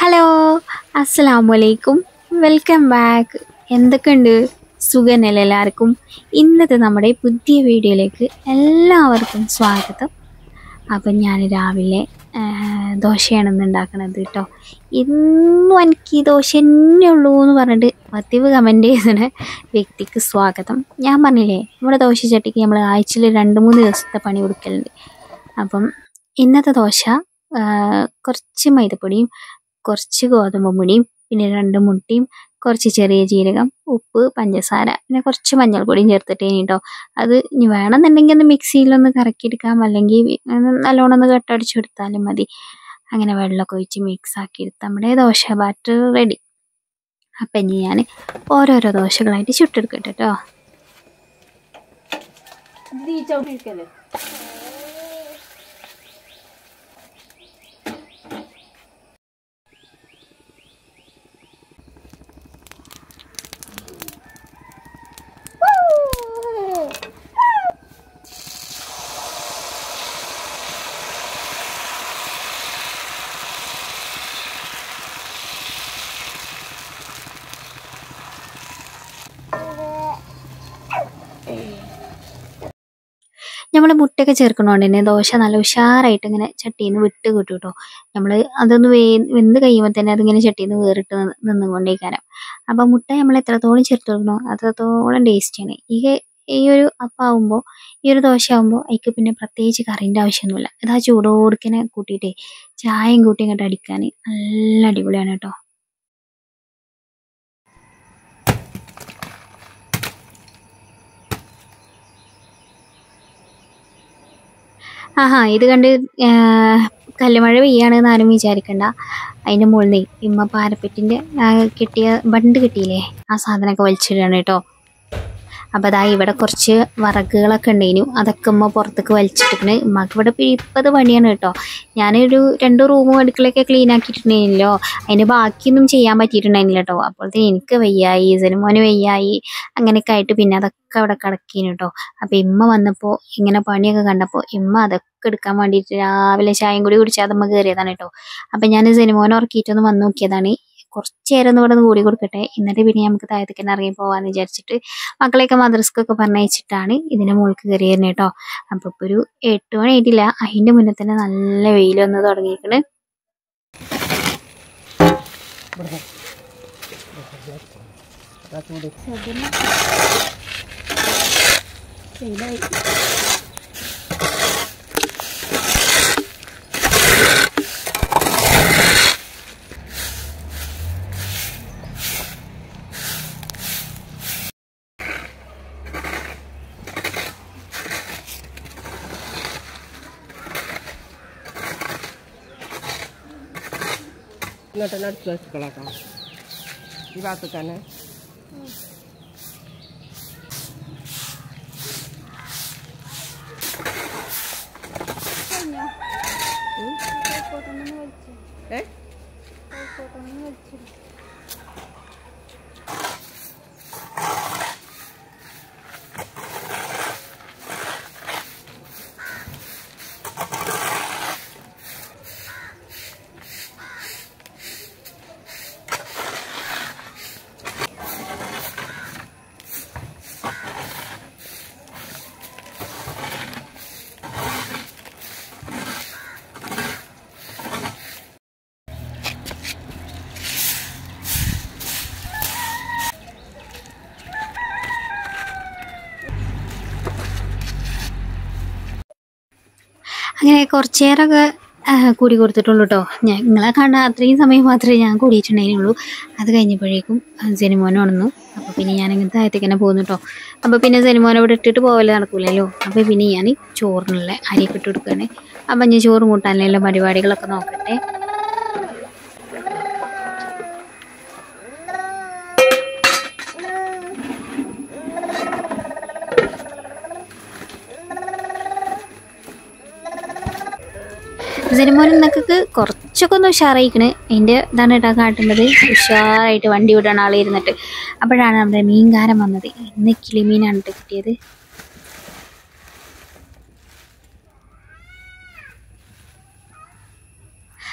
Hello അസ്സലാമലൈക്കും welcome back. എന്തൊക്കെയുണ്ട്? സുഖനല്ലേ എല്ലാവർക്കും? ഇന്നത്തെ നമ്മുടെ പുതിയ വീഡിയോയിലേക്ക് എല്ലാവർക്കും സ്വാഗതം. അപ്പം ഞാൻ രാവിലെ ദോശയാണ് ഇന്ന് ഉണ്ടാക്കണത് കേട്ടോ. ഇന്നും എനിക്ക് ദോശ തന്നെ ഉള്ളൂ എന്ന് പറഞ്ഞിട്ട് പതിവ് കമൻറ്റ് ചെയ്യുന്ന വ്യക്തിക്ക് സ്വാഗതം. ഞാൻ പറഞ്ഞില്ലേ, നമ്മുടെ ദോശ ചട്ടിക്ക് നമ്മൾ ആഴ്ചയിൽ 2-3 ദിവസത്തെ പണി കൊടുക്കലുണ്ട്. അപ്പം ഇന്നത്തെ ദോശ കുറച്ച് മൈദപ്പൊടിയും കുറച്ച് ഗോതമ്പ് പൊടിയും പിന്നെ 2 മുട്ടയും കുറച്ച് ചെറിയ ജീരകം, ഉപ്പ്, പഞ്ചസാര, പിന്നെ കുറച്ച് മഞ്ഞൾപ്പൊടിയും ചേർത്തിട്ടേനി കേട്ടോ. അത് ഇനി വേണമെന്നുണ്ടെങ്കിൽ ഒന്ന് മിക്സിയിലൊന്ന് കറക്കിയെടുക്കാം, അല്ലെങ്കിൽ നല്ലോണം ഒന്ന് കട്ടടിച്ചെടുത്താലും മതി. അങ്ങനെ വെള്ളമൊക്കെ ഒഴിച്ച് മിക്സ് ആക്കി എടുത്ത് നമ്മുടെ ദോശ ബാറ്റർ റെഡി. അപ്പം ഇനി ഞാൻ ഓരോരോ ദോശകളായിട്ട് ചുട്ടെടുക്കട്ടെ കേട്ടോ. നമ്മൾ മുട്ടയൊക്കെ ചേർക്കണോണ്ട് തന്നെ ദോശ നല്ല ഉഷാറായിട്ട് ഇങ്ങനെ ചട്ടിയിൽ നിന്ന് വിട്ട് കിട്ടും കേട്ടോ. നമ്മൾ അതൊന്ന് വെന്ത് കഴിയുമ്പോൾ തന്നെ അതിങ്ങനെ ചട്ടിയിൽ നിന്ന് വേറിട്ട് നിന്നുകൊണ്ടേക്കാരം. അപ്പം മുട്ട നമ്മൾ എത്രത്തോളം ചേർത്ത് കൊടുക്കണോ അത്രത്തോളം ടേസ്റ്റിയാണ്. ഈ ഒരു അപ്പാവുമ്പോൾ, ഈ ഒരു ദോശ ആകുമ്പോൾ അതിക്ക് പിന്നെ പ്രത്യേകിച്ച് കറിൻ്റെ ആവശ്യമൊന്നുമില്ല. ഇത് ആ ചൂടോടുക്കനെ കൂട്ടിയിട്ടേ ചായയും കൂട്ടി ഇങ്ങോട്ട് അടിക്കാൻ നല്ല അടിപൊളിയാണ് കേട്ടോ. ഇത് കണ്ട് കല്ലുമഴ പെയ്യാണെന്ന് ആരും വിചാരിക്കണ്ട. അതിൻ്റെ മുകളിൽ നിന്ന് ഇമ്മ പാരപ്പറ്റിൻ്റെ കിട്ടിയ ബണ്ട് കിട്ടിയില്ലേ, ആ സാധനമൊക്കെ വലിച്ചിടുകയാണ് കേട്ടോ. അപ്പോൾ അതാ ഇവിടെ കുറച്ച് വിറകുകളൊക്കെ ഉണ്ടായിരുന്നു, അതൊക്കെ ഉമ്മ പുറത്തേക്ക് വലിച്ചിട്ടിരിക്കണ്. ഉമ്മക്ക് ഇവിടെ ഇപ്പത് പണിയാണ് കേട്ടോ. ഞാനൊരു 2 റൂമും അടുക്കളയൊക്കെ ക്ലീൻ ആക്കിയിട്ടുണ്ടായിരുന്നല്ലോ, അതിൻ്റെ ബാക്കിയൊന്നും ചെയ്യാൻ പറ്റിയിട്ടുണ്ടായിരുന്നില്ല കേട്ടോ. അപ്പോഴത്തെ എനിക്ക് വയ്യായി, സനുമോന് വയ്യായി, അങ്ങനെയൊക്കെ ആയിട്ട് പിന്നെ അതൊക്കെ അവിടെ കിടക്കീന് കേട്ടോ. അപ്പോൾ ഇമ്മ വന്നപ്പോൾ ഇങ്ങനെ പണിയൊക്കെ കണ്ടപ്പോൾ ഇമ്മ അതൊക്കെ എടുക്കാൻ വേണ്ടിയിട്ട് രാവിലെ ചായയും കൂടി കുടിച്ചാൽ അതമ്മ കയറിയതാണ് കേട്ടോ. അപ്പം ഞാൻ സനുമോനെ ഉറക്കിയിട്ടൊന്ന് വന്ന് നോക്കിയതാണ്. കുറച്ച് നേരം ഒന്ന് ഇവിടെ നിന്ന് കൂടി കൊടുക്കട്ടെ, എന്നിട്ട് പിന്നെ നമുക്ക് താഴത്തേക്ക് തന്നെ ഇറങ്ങി പോകാമെന്ന് വിചാരിച്ചിട്ട് മക്കളെയൊക്കെ മദ്രസക്കൊക്കെ പറഞ്ഞയച്ചിട്ടാണ് ഇതിൻ്റെ മുകൾക്ക് കയറി വരുന്നത് കേട്ടോ. അപ്പോൾ ഇപ്പോൾ ഒരു 8 മണി ആയിട്ടില്ല, അതിൻ്റെ മുന്നേ തന്നെ നല്ല വെയിൽ വന്ന് തുടങ്ങിയിരിക്കണ്. ഇങ്ങോട്ട് അടുത്ത് വെച്ചിക്കളാട്ടോ, ഈ ഭാഗത്ത് തന്നെ. അങ്ങനെ കുറച്ച് നേരമൊക്കെ കൂടി കൊടുത്തിട്ടുള്ളൂ കേട്ടോ. നിങ്ങളെ കാണാൻ അത്രയും സമയം മാത്രമേ ഞാൻ കൂടിയിട്ടുണ്ടായിരുന്നുള്ളൂ. അത് കഴിഞ്ഞപ്പോഴേക്കും സനുമോനെ ഉണർന്നു. അപ്പോൾ പിന്നെ ഞാനിങ്ങനെ താഴത്തേക്ക് തന്നെ പോകുന്നു കേട്ടോ. അപ്പോൾ പിന്നെ സനുമോനെ ഇവിടെ ഇട്ടിട്ട് പോകല് നടക്കൂലല്ലോ. അപ്പോൾ പിന്നെ ഞാൻ ചോറിനുള്ള അരിയൊക്കെ ഇട്ട് കൊടുക്കുകയാണ്. അപ്പം ഞാൻ ചോറും കൂട്ടാനുള്ള പരിപാടികളൊക്കെ നോക്കട്ടെ. സനുമോൻ എന്നൊക്കെ കുറച്ചൊക്കെ ഒന്ന് ഉഷാറായിക്കണ്. അതിൻ്റെ ഇതാണ് കേട്ടോ കാട്ടുന്നത്. ഉഷാറായിട്ട് വണ്ടി വിടണ ആൾ ഇരുന്നിട്ട്. അപ്പോഴാണ് നമ്മുടെ മീൻകാരൻ വന്നത്. ഇന്ന് കിളിമീനാണ് കിട്ടിയത്.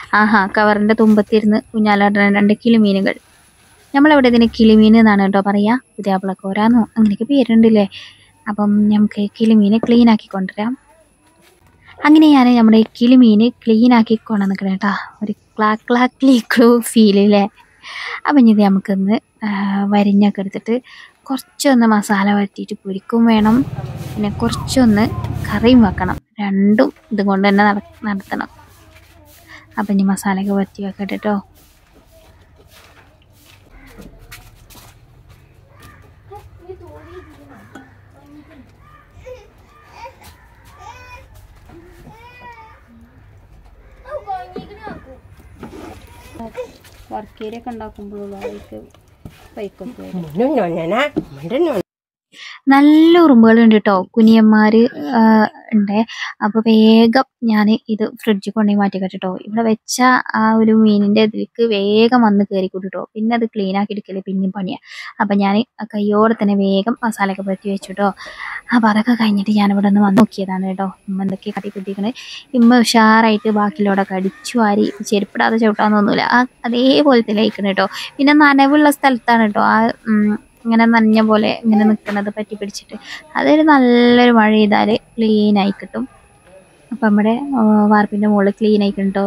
ആഹാ കവറിൻ്റെ തുമ്പത്തിരുന്ന് കുഞ്ഞാലാടുന്ന 2 കിളിമീനുകൾ. നമ്മളെവിടെ ഇതിന് കിളിമീൻ എന്നാണ് കേട്ടോ പറയുക. പുതിയാപ്പിളക്കോരാന്നോ അങ്ങനെയൊക്കെ പേരുണ്ടല്ലേ. അപ്പം നമുക്ക് കിളിമീൻ ക്ലീൻ ആക്കി കൊണ്ടുവരാം. അങ്ങനെ ഞാൻ നമ്മുടെ കിളിമീൻ ക്ലീൻ ആക്കി കൊണ്ടുവന്നിക്കണം കേട്ടോ. ഒരു ക്ലൂ ഫീലില്ലേ. അപ്പം ഇത് നമുക്കൊന്ന് വരിഞ്ഞൊക്കെ എടുത്തിട്ട് കുറച്ചൊന്ന് മസാല വരട്ടിയിട്ട് പൊരിക്കും വേണം, പിന്നെ കുറച്ചൊന്ന് കറിയും വെക്കണം. രണ്ടും ഇതുകൊണ്ട് തന്നെ നടത്തണം. അപ്പം ഇനി മസാലയൊക്കെ വരട്ടി വെക്കട്ടെ കേട്ടോ. വർക്കേരിയൊക്കെ ഉണ്ടാക്കുമ്പോഴുള്ള നല്ല ഉറുമ്പുകളുണ്ട് കേട്ടോ. കുനിയന്മാർ ഉണ്ട്. അപ്പോൾ വേഗം ഞാൻ ഇത് ഫ്രിഡ്ജിൽ കൊണ്ടുപോയി മാറ്റി കേട്ടോ. ഇവിടെ വെച്ച ആ ഒരു മീനിൻ്റെ ഇതിലേക്ക് വേഗം വന്ന് കയറി കൂട്ടിട്ടോ. പിന്നെ അത് ക്ലീൻ ആക്കി എടുക്കല് പിന്നെയും പണിയാണ്. അപ്പം ഞാൻ കയ്യോടെ തന്നെ വേഗം മസാലയൊക്കെ പറ്റി വെച്ചു കേട്ടോ. അപ്പോൾ അതൊക്കെ കഴിഞ്ഞിട്ട് ഞാനിവിടെ നിന്ന് വന്ന് നോക്കിയതാണ് കേട്ടോ. ഇമ്മ എന്തൊക്കെ കട്ടിപ്പിട്ടിക്കണേ. ഇമ്മ ഉഷാറായിട്ട് ബാക്കിലോടൊക്കെ അടിച്ചു വാരി ചെരുപ്പിടാതെ ചവിട്ടാന്നൊന്നുമില്ല. അതേപോലത്തെ ലയിക്കണം കേട്ടോ. പിന്നെ നനവുള്ള സ്ഥലത്താണ് കേട്ടോ ആ ഇങ്ങനെ നനഞ്ഞ പോലെ ഇങ്ങനെ നിൽക്കുന്നത് പറ്റി പിടിച്ചിട്ട്. അതൊരു നല്ലൊരു മഴ ചെയ്താൽ ക്ലീനായി കിട്ടും. അപ്പം നമ്മുടെ വാർപ്പിൻ്റെ മുകളിൽ ക്ലീനായി കിട്ടോ.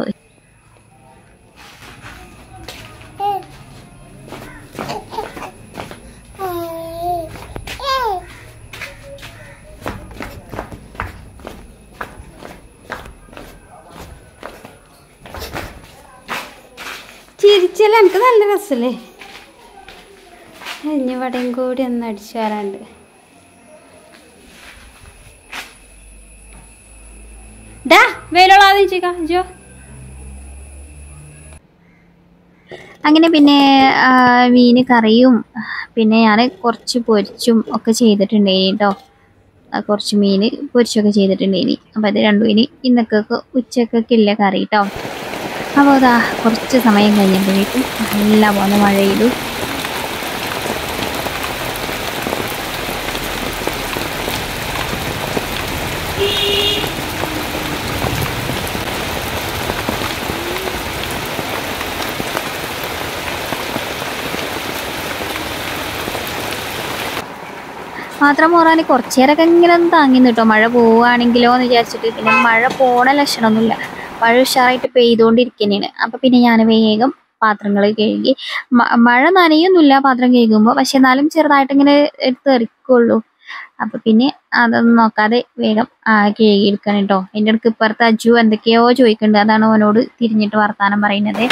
ചിരിച്ചല്ലേ, എനിക്ക് നല്ല രസമല്ലേ. ഇനി ഇവിടെയും കൂടി ഒന്ന് അടിച്ചു വരാണ്ട്. ഡാ വെയിലുള്ളാതെ ജോ. അങ്ങനെ പിന്നെ മീൻ കറിയും പിന്നെ ഞാൻ കുറച്ച് പൊരിച്ചും ഒക്കെ ചെയ്തിട്ടുണ്ടേനി കേട്ടോ. കുറച്ച് മീൻ പൊരിച്ചൊക്കെ ചെയ്തിട്ടുണ്ടേനി. അപ്പോൾ അത് രണ്ടും ഇനി ഇന്നൊക്കെ ഉച്ചക്കൊക്കെ ഇല്ല കറി കേട്ടോ. അപ്പോൾ അതാ കുറച്ച് സമയം കഴിഞ്ഞപ്പോഴേക്കും നല്ല പോലെ മഴ ചെയ്തു. മാത്രം പോരാൻ കുറച്ച് നേരമൊക്കെ ഇങ്ങനെ ഒന്ന് താങ്ങി കേട്ടോ. മഴ പോവുകയാണെങ്കിലോ എന്ന് വിചാരിച്ചിട്ട്. പിന്നെ മഴ പോണ ലക്ഷണമൊന്നുമില്ല. മഴ ഉഷാറായിട്ട് പെയ്തുകൊണ്ടിരിക്കുന്നതാണ്. അപ്പം പിന്നെ ഞാൻ വേഗം പാത്രങ്ങൾ കഴുകി. മഴ നനയൊന്നുമില്ല പാത്രം കഴുകുമ്പോൾ, പക്ഷെ എന്നാലും ചെറുതായിട്ട് ഇങ്ങനെ തെറിക്കുള്ളൂ. അപ്പം പിന്നെ അതൊന്നും നോക്കാതെ വേഗം കഴുകിയെടുക്കണം കേട്ടോ. എൻ്റെ അടുക്ക് ഇപ്പുറത്ത് അജു എന്തൊക്കെയോ ചോദിക്കുന്നുണ്ട്. അതാണ് അവനോട് തിരിഞ്ഞിട്ട് വർത്താനം പറയുന്നത്.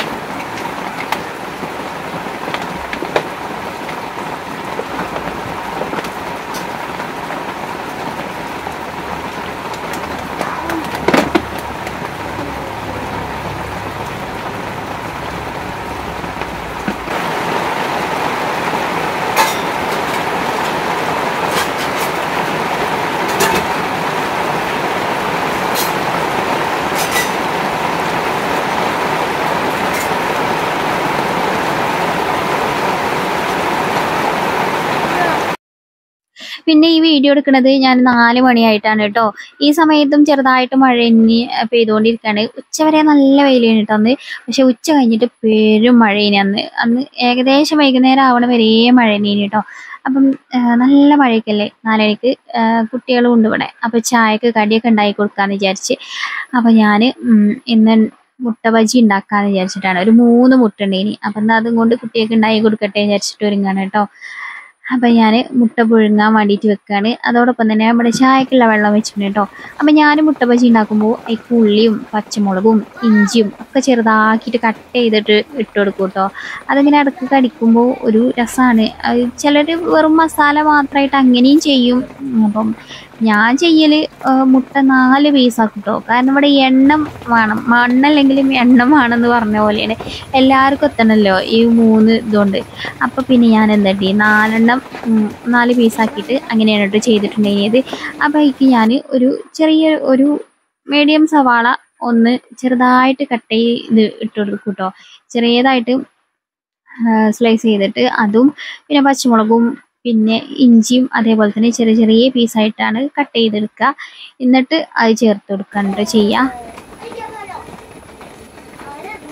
പിന്നെ ഈ വീഡിയോ എടുക്കുന്നത് ഞാൻ 4 മണിയായിട്ടാണ് കേട്ടോ. ഈ സമയത്തും ചെറുതായിട്ട് മഴ ഇനി പെയ്തുകൊണ്ടിരിക്കുകയാണ്. ഉച്ചവരെ നല്ല വെയിലാണ് കേട്ടോ അന്ന്. പക്ഷെ ഉച്ച കഴിഞ്ഞിട്ട് പെരും മഴയിനി അന്ന് ഏകദേശം വൈകുന്നേരം ആവണ വരെ മഴ തന്നെയാണ് കേട്ടോ. അപ്പം നല്ല മഴയൊക്കെയല്ലേ. 4 മണിക്ക് കുട്ടികളും ഉണ്ട് ഇവിടെ. അപ്പോൾ ചായക്ക് കടിയൊക്കെ ഉണ്ടാക്കി കൊടുക്കാമെന്ന് വിചാരിച്ച്. അപ്പോൾ ഞാൻ ഇന്ന് മുട്ട ബജി ഉണ്ടാക്കാമെന്ന് വിചാരിച്ചിട്ടാണ്. ഒരു 3 മുട്ട ഉണ്ടേനി. അപ്പം എന്നാൽ അതും കൊണ്ട് കുട്ടിയൊക്കെ ഉണ്ടാക്കി കൊടുക്കട്ടെ വിചാരിച്ചിട്ട് ഒരുങ്ങാണ് കേട്ടോ. അപ്പം ഞാൻ മുട്ട പുഴുങ്ങാൻ വേണ്ടിയിട്ട് വെക്കുകയാണ്. അതോടൊപ്പം തന്നെ നമ്മുടെ ചായക്കുള്ള വെള്ളം വെച്ചിട്ടുണ്ട് കേട്ടോ. അപ്പം ഞാൻ മുട്ട ബജി ഉണ്ടാക്കുമ്പോൾ അതിലേക്ക് ഉള്ളിയും പച്ചമുളകും ഇഞ്ചിയും ഒക്കെ ചെറുതാക്കിയിട്ട് കട്ട് ചെയ്തിട്ട് ഇട്ട് കൊടുക്കും കേട്ടോ. അതിങ്ങനെ ഇടയ്ക്ക് കടിക്കുമ്പോൾ ഒരു രസമാണ്. ചിലർ വെറും മസാല മാത്രമായിട്ട് അങ്ങനെയും ചെയ്യും. അപ്പം ഞാൻ ചെയ്യൽ മുട്ട 4 പീസാക്കും കേട്ടോ. കാരണം ഇവിടെ എണ്ണം വേണം, മണ്ണല്ലെങ്കിലും എണ്ണം വേണമെന്ന് പറഞ്ഞ പോലെയാണ്. എല്ലാവർക്കും എത്തണമല്ലോ ഈ 3 ഇതുകൊണ്ട്. അപ്പോൾ പിന്നെ ഞാൻ എന്താട്ടി 4 പീസാക്കിയിട്ട് അങ്ങനെയാണ് കേട്ടോ ചെയ്തിട്ടുണ്ടെങ്കിൽ. അപ്പോൾ അതിലേക്ക് ഞാൻ ഒരു മീഡിയം സവാള ഒന്ന് ചെറുതായിട്ട് കട്ട് ചെയ്ത് ഇട്ട് കൊടുക്കും കേട്ടോ. ചെറിയതായിട്ട് സ്ലൈസ് ചെയ്തിട്ട് അതും പിന്നെ പച്ചമുളകും പിന്നെ ഇഞ്ചിയും അതേപോലെ തന്നെ ചെറിയ ചെറിയ പീസായിട്ടാണ് കട്ട് ചെയ്തെടുക്കുക. എന്നിട്ട് അത് ചേർത്ത് കൊടുക്കാനായിട്ട് ചെയ്യുക.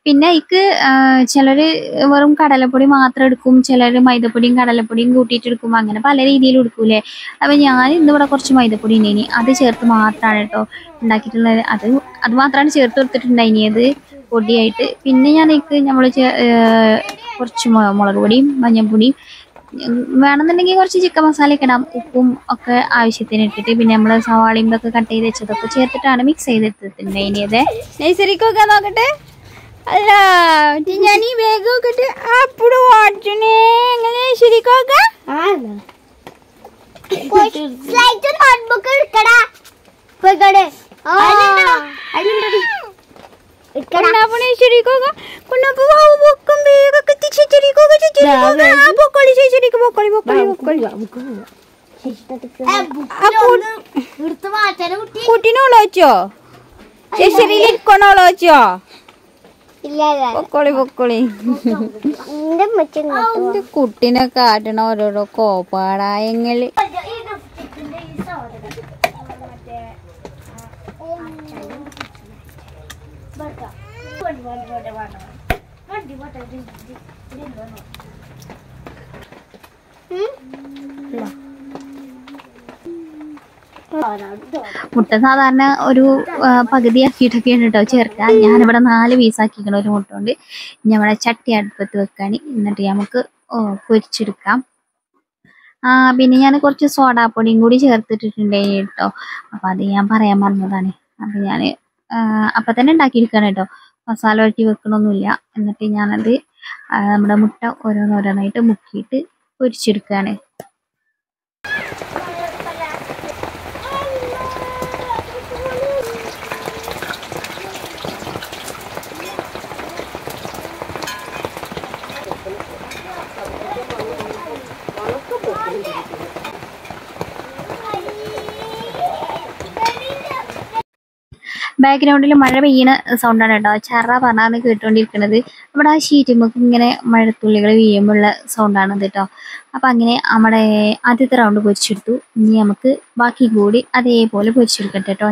പിന്നെ എനിക്ക് ചിലർ വെറും കടലപ്പൊടി മാത്രം എടുക്കും, ചിലർ മൈദപ്പൊടിയും കടലപ്പൊടിയും കൂട്ടിയിട്ട് എടുക്കും, അങ്ങനെ പല രീതിയിലും എടുക്കൂലേ. അപ്പം ഞാൻ ഇന്നിവിടെ കുറച്ച് മൈദപ്പൊടി ഉണ്ടായിനി, അത് ചേർത്ത് മാത്രമാണ് കേട്ടോ ഉണ്ടാക്കിയിട്ടുള്ളത്. അത് മാത്രമാണ് ചേർത്ത് കൊടുത്തിട്ടുണ്ടായിനിയത് പൊടിയായിട്ട്. പിന്നെ നമ്മൾ കുറച്ച് മുളക് പൊടിയും മഞ്ഞൾപ്പൊടിയും വേണമെന്നുണ്ടെങ്കിൽ കുറച്ച് ചിക്കൻ മസാലയൊക്കെ ഇടാം, ഉപ്പും ഒക്കെ ആവശ്യത്തിന് ഇട്ടിട്ട് പിന്നെ നമ്മൾ സവാളയും ഇതൊക്കെ കട്ട് ചെയ്ത് വെച്ചതൊക്കെ ചേർത്തിട്ടാണ് മിക്സ് ചെയ്തെടുത്തിട്ടുണ്ടായിനിയത്. നൈസറിക്കൊക്കെ നോക്കട്ടെ. അല്ല ഞാൻ ഈ വേഗം നോക്കട്ടെ അప్పుడు വാട്ടണേ എങ്ങനെ ശരിക്കൊക്കെ കുട്ടിനോളോച്ചോ ശരിയിലിരിക്കണോളോച്ചോ പൊക്കോളി പൊക്കോളി. കുട്ടിനെ കാട്ടണ ഓരോരോ കോപ്പാടായങ്ങള്. മുട്ട സാധാരണ ഒരു പകുതി ആക്കിയിട്ടൊക്കെയാണ് കേട്ടോ ചേർക്കുക. ഞാനിവിടെ 4 പീസാക്കിക്കണം ഒരു മുട്ട കൊണ്ട്. ഞമ്മടെ ചട്ടി അടുപ്പത്ത് വെക്കാണ്, എന്നിട്ട് നമുക്ക് പൊരിച്ചെടുക്കാം. പിന്നെ ഞാൻ കുറച്ച് സോഡാപ്പൊടിയും കൂടി ചേർത്തിട്ടുണ്ടായി കേട്ടോ. അപ്പം അത് ഞാൻ പറയാൻ പറഞ്ഞതാണ്. അപ്പം ഞാൻ അപ്പം തന്നെ ഉണ്ടാക്കിയെടുക്കുകയാണ് കേട്ടോ, മസാല വഴറ്റി വെക്കണമൊന്നുമില്ല. എന്നിട്ട് ഞാനത് നമ്മുടെ മുട്ട ഓരോന്നോരോന്നായിട്ട് മുക്കിയിട്ട് പൊരിച്ചെടുക്കുകയാണ്. ബാക്ക്ഗ്രൗണ്ടിൽ മഴ പെയ്യുന്ന സൗണ്ടാണ് കേട്ടോ, ചറ പറഞ്ഞാണ് കേട്ടുകൊണ്ടിരിക്കുന്നത്. നമ്മുടെ ആ ഷീറ്റുമ്മക്ക് ഇങ്ങനെ മഴത്തുള്ളികൾ വീഴുമ്പോഴുള്ള സൗണ്ടാണത് കേട്ടോ. അപ്പം അങ്ങനെ നമ്മുടെ ആദ്യത്തെ റൗണ്ട് പൊരിച്ചെടുത്തു. ഇനി നമുക്ക് ബാക്കി കൂടി അതേപോലെ പൊരിച്ചെടുക്കട്ടെ കേട്ടോ.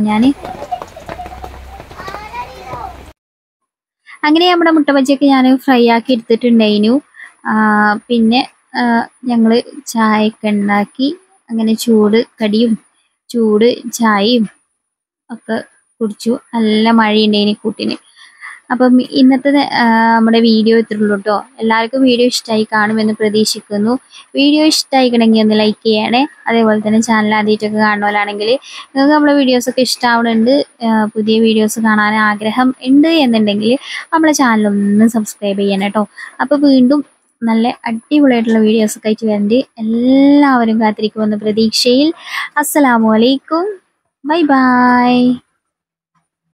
അങ്ങനെ നമ്മുടെ മുട്ട ബജിയൊക്കെ ഞാൻ ഫ്രൈ ആക്കി എടുത്തിട്ടുണ്ടായിരുന്നു. പിന്നെ ഞങ്ങൾ ചായയൊക്കെ ഉണ്ടാക്കി അങ്ങനെ ചൂട് കടിയും ചൂട് ചായയും ഒക്കെ കുടിച്ചു. നല്ല മഴയുണ്ടായിനി കൂട്ടിന്. അപ്പം ഇന്നത്തെ നമ്മുടെ വീഡിയോ ഇത്രയുള്ളൂ കേട്ടോ. എല്ലാവർക്കും വീഡിയോ ഇഷ്ടമായി കാണുമെന്ന് പ്രതീക്ഷിക്കുന്നു. വീഡിയോ ഇഷ്ടമായിക്കണമെങ്കിൽ ഒന്ന് ലൈക്ക് ചെയ്യണേ. അതേപോലെ തന്നെ ചാനൽ ആദ്യമായിട്ടൊക്കെ കാണുന്നവരാണെങ്കിൽ നിങ്ങൾക്ക് നമ്മളെ വീഡിയോസൊക്കെ ഇഷ്ടമാവുന്നുണ്ട്, പുതിയ വീഡിയോസ് കാണാൻ ആഗ്രഹം ഉണ്ട് എന്നുണ്ടെങ്കിൽ നമ്മളെ ചാനലൊന്ന് സബ്സ്ക്രൈബ് ചെയ്യണം കേട്ടോ. അപ്പോൾ വീണ്ടും നല്ല അടിപൊളിയായിട്ടുള്ള വീഡിയോസൊക്കെ ആയിട്ട് വരുന്നുണ്ട്. എല്ലാവരും കാത്തിരിക്കുമെന്ന പ്രതീക്ഷയിൽ അസ്സലാമു അലൈക്കും, ബൈ ബൈ.